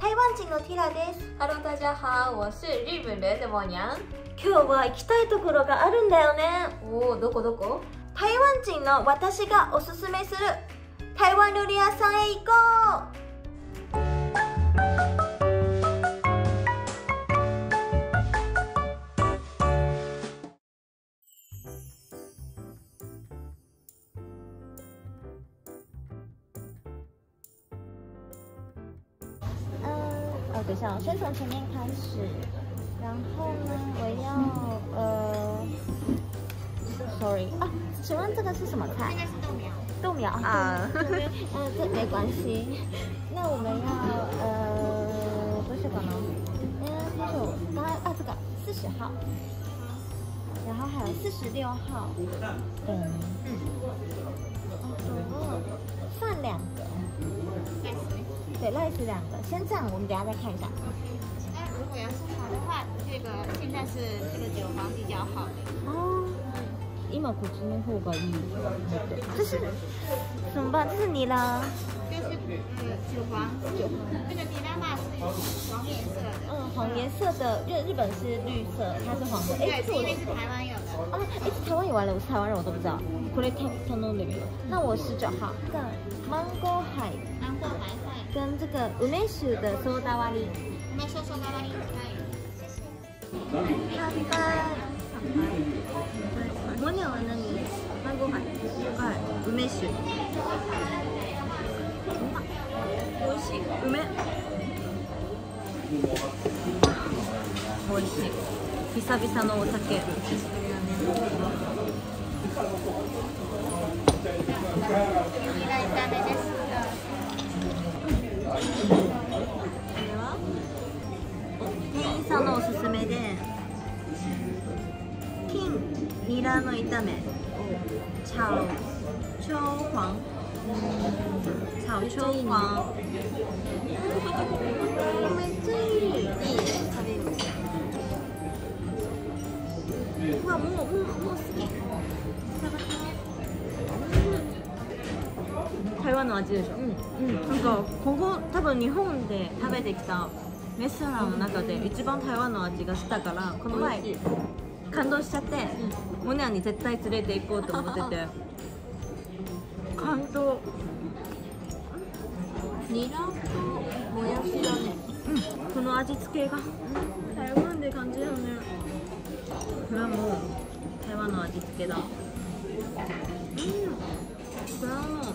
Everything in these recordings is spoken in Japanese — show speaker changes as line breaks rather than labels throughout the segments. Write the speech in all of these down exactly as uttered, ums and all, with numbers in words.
台湾人のティラです。
Hello， 大家好，我是日本人的モニャン。
今日は行きたいところがあるんだよね。
おお、どこどこ？
台湾人の私がおすすめする台湾料理屋さんへ行こう。哦，等一下，先从前面开始。然后呢，我要呃 ，sorry 啊，请问这个是什么菜？
这个是豆苗。
豆苗啊，嗯，这没关系。那我们要呃，多少个呢？嗯，多少？刚刚啊，这个四十号。然后还有四十六号。嗯嗯。哦，饭两个。对，赖斯两个。先这样，我们等下再看一下。
那如果要是好的话，这个现在是这个酒黄比较好的。
哦，今こっちの方がいい。这是怎么办？这是尼拉。
就是呃酒黄，酒黄。这个尼拉嘛是黄颜色的。
嗯，黄颜色的，日日本是绿色，它是黄的。
哎，对，因为是台湾有的。
啊，哎，台湾有完了，我是台湾人，我都不知道。これ頼んでみよう。那我十九号。这个芒果海。
芒果白菜。
跟这个梅酒的ソーダ割り。
梅酒ソーダ割り。はい。
乾杯。モニャは何？マンゴーハイ。はい。梅酒。美味しい。梅。美味しい。久々のお酒。
ニラ炒めです。
店員さんのおすすめで金ニラの炒め炒超黄炒超黄めっちゃいい。いいね、食べる。うわ、もうもうもう好き。台湾の味でしょ。うん、うん、なんかここ多分日本で食べてきたレストランの中で一番台湾の味がしたから、この前感動しちゃって、うん、モニャンに絶対連れて行こうと思ってて感動。ニラともやしだね。うん、この味付けが台湾で感じるよね。これはもう台湾の味付けだ。うん、これはもう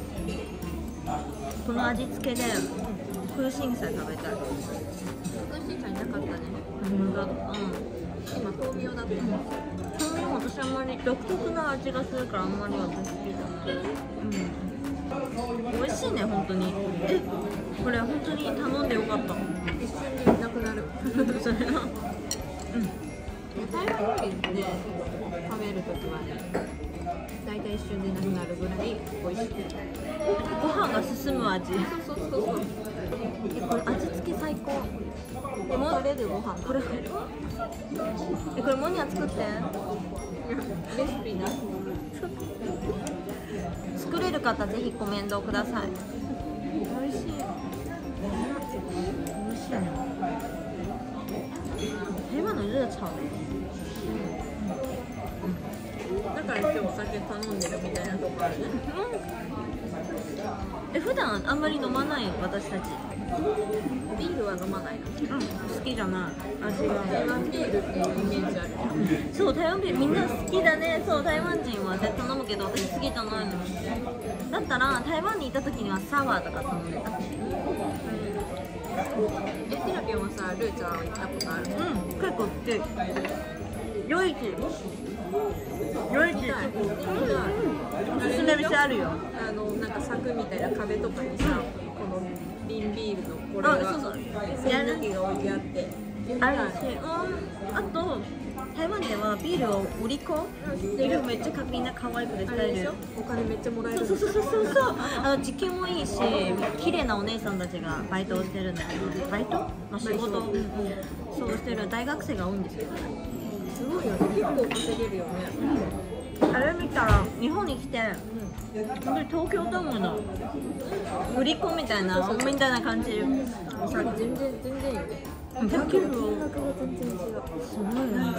この味付けで空心菜食べたい。空心菜なかったね。うんだ、うん。今豆苗だった。豆苗私あんまり独特な味がするからあんまり私好きじゃない。うん。美味しいね本当に。え、これ本当に頼んでよかった。一瞬になくなる。それは。うん。台湾料理で食べるときはね。大体一瞬でなくなるぐらい美味しい。ご飯が進む味。そうそうそうそう。え、これ味付け最高。え、もうれるご飯。これ。え、これモニャ作って。レシピな。作れる方ぜひコメントください。美味しい。美味しいね。台湾の热炒ね。だから今日お酒頼んでるみたいなとこあるね。うん、え、普段あんまり飲まない私たち。ビールは飲まないの。うん、好きじゃない。味が。台湾ビールっていうイメージある。そう、台湾ビールみんな好きだね。そう、台湾人は絶対飲むけど私好きじゃないの。だったら台湾にいた時にはサワーとか頼んでた。うん、え、ティラピョンはさ、ルーチャーは行ったことある？うん、結構好き。良いし。良いし。おすすめ店あるよ。
あのなんか柵みたいな壁とかにさ、この瓶ビールのこれが栓抜きが置いてあって
あるし、うん、あと台湾ではビールを売り子ビールめっちゃみんな可愛くてスタイル。
お金めっちゃもらえる。
そうそうそうそうそう。あの時給もいいし、綺麗なお姉さんたちがバイトをしてるんだけど、バイト？まあ仕事をそうしてる大学生が多いんですよ。
すごいよね。結構稼げるよね。
あれ見たら日本に来て、うん、東京ドームの売り子みたいなみたいな感じ。
全然全然いいよね。
だけど
金額が全然違う。
すごいね。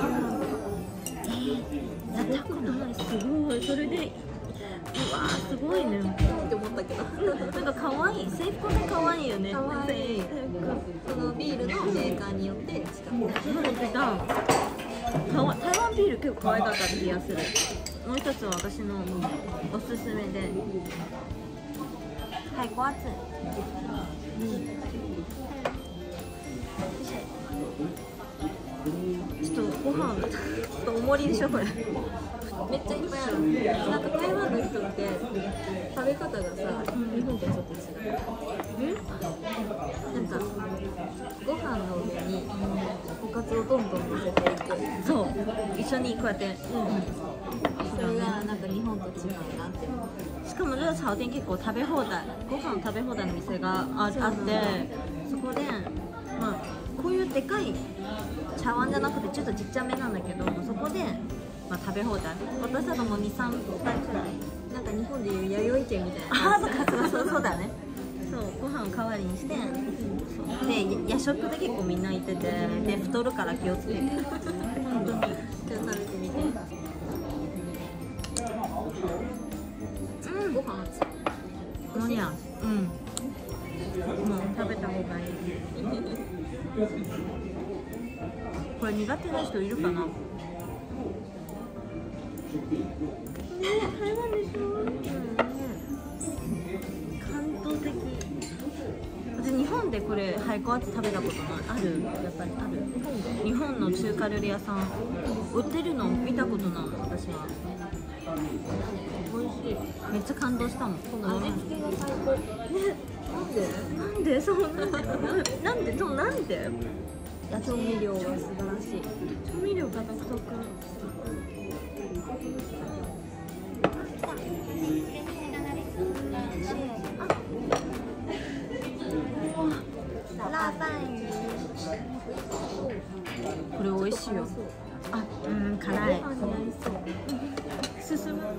えー、やったことない。すごい。それでうわーすごいね
って思ったけど。
なんか可愛い。制服が可愛いよね。
可愛い。そのビールのメーカーによって違う。
台湾ビール結構可愛かった気がする。もう一つは私のおすすめで。はい、ご熱い。ちょっとご飯ちょっとお盛りでしょこれ。
めっちゃいっぱいある。なんか台湾の人って食べ方がさ、日本とちょっと違う。なんかご飯の上におかずをどんどん乗せていって、
そう一緒にこうやって、うん、
それがなんか日本と違うなって思う。
しかも熱炒店結構食べ放題、ご飯食べ放題の店が あ, あって、そこでまあこういうでかい茶碗じゃなくてちょっとちっちゃめなんだけど、そこでまあ食べ放題。私だともうに、さんぱいくらい。
なんか日本でいう弥生県みたいな。
ああ、そうかそうそうだね。そうご飯を代わりにして、そうで夜食で結構みんな行ってて、で太るから気をつけて。本当に。
ちょっと食べてみて。うん。ご飯熱い。
何や。うん。もう食べた方がいい。これ苦手な人いるかな。台湾でしょ。うんね、感動的。私日本でこれハイコアツ食べたことない。ある？やっぱりある。日本の中華料理屋さん売ってるの見たことない。私は。美味しい。めっちゃ感動したもん。この
味付けが最高。ね。なんで？
なんでそうなんで？なんでそうなんで？
調味料が素晴らしい。
調味料が独特。
辣拌鱼，
これ美味しいよ。あ、うん、辛い。進む。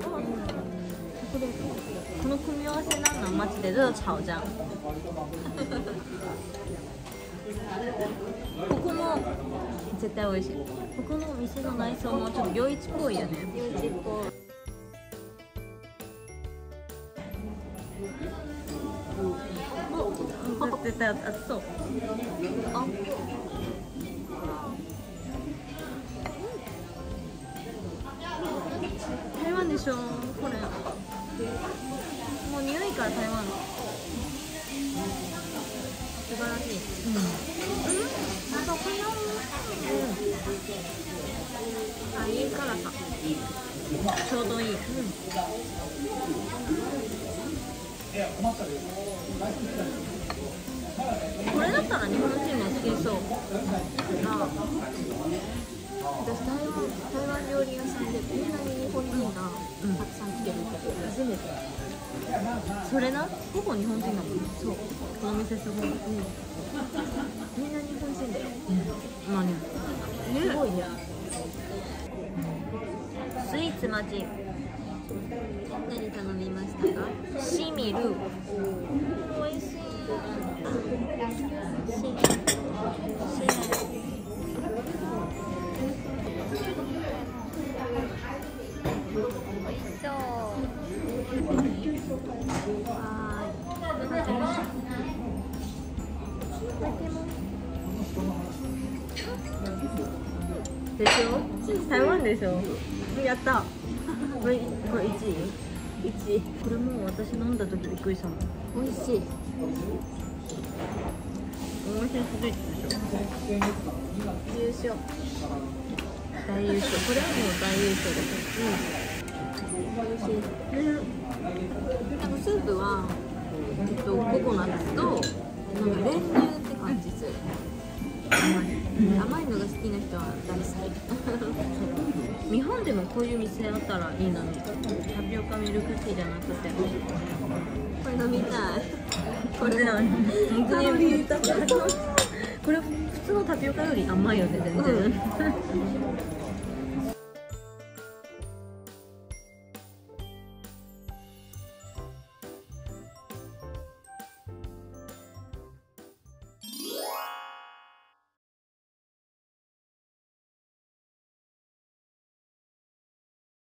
この組み合わせなんなんマジで熱炒じゃん。ここも絶対美味しい。ここのお店の内装もちょっと夜市っぽいよね。
夜市っぽい。
絶対熱そう。あ、台湾でしょこれ。もう匂いから台湾。
素晴らしい。
うん。うん。なんかこんな。うん。
あ、いい辛さ。
ちょうどいい。うん。これだったら日本人も好きそう。
あ、私台湾台湾料理屋さんでこんなに日本人がたくさん来てるって初めて。
それな、ほぼ日本人だもん。そう。この店すごい。うん。
みんな日本人だよ。
うん。何？
すごいね。
スイーツ待ち。
何頼みましたか？
シミル。おいしい。シシでしょ？台湾でしょ？やった。これこれいちい？いちい。これもう私飲んだ時びっくりしたもん。
美味しい。
美味しいスイーツでしょ？
優勝。
大優勝。これはもう大優勝です。
うん。美味しい。あのスープはえっとココナッツとなんか練乳って感じする。甘い。甘いのが好きな人は大好き。
日本でもこういう店あったらいいのに。タピオカミルクティーじゃなくて。
これ飲みたい。
これなの。本当にこれ普通のタピオカより甘いよね全然。